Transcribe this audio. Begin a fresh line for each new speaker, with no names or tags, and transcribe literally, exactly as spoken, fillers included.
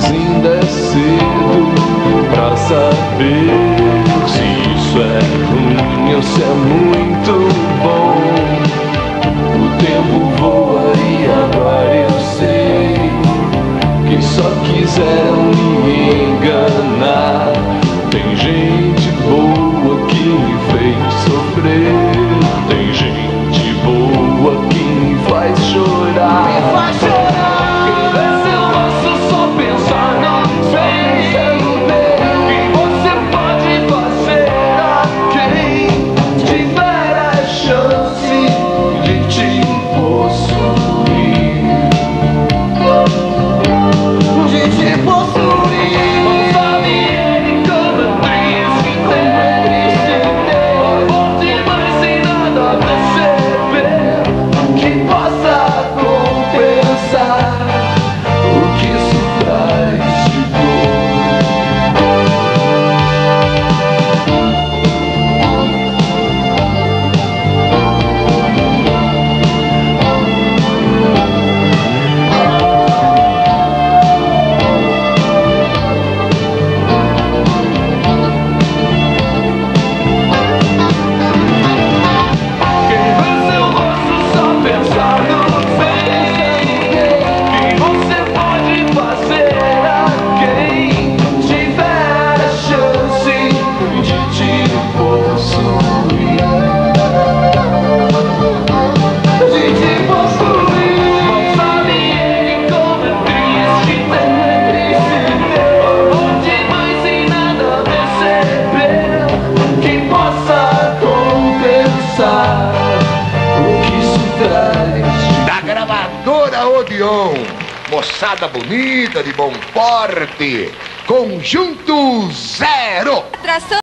ainda é cedo pra saber se isso é ruim ou se é muito bom. O tempo voa e agora eu sei que só quiseram me enganar. Tem gente boa que me fez sofrer, tem gente boa que me faz chorar.
Me faz chorar.
Quem vê seu rosto só pensar no fim que você pode fazer a quem tiver a chance de te possuir,
De te possuir.
não sabe ele como é triste ter bom demais sem nada perceber que possa compensar o que isso traz de dor. Quem vê seu rosto só pensar no bem que você pode fazer a quem tiver a chance de te possuir, de te possuir. Mal sabe ele como é triste ter bom demais sem nada perceber que possa compensar o que isso traz.
Da gravadora Odeon, moçada bonita, de bom porte, Conjunto Zero.
Atração